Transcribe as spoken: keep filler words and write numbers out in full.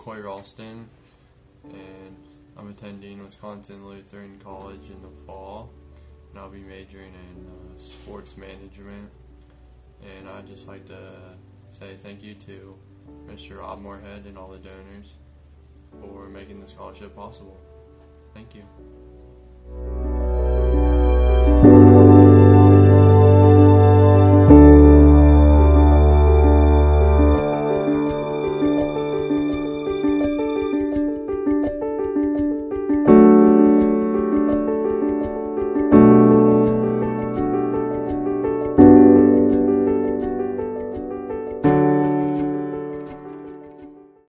Cory Ralston, and I'm attending Wisconsin Lutheran College in the fall, and I'll be majoring in uh, sports management. And I'd just like to say thank you to Mister Rob Moorhead and all the donors for making the scholarship possible. Thank you.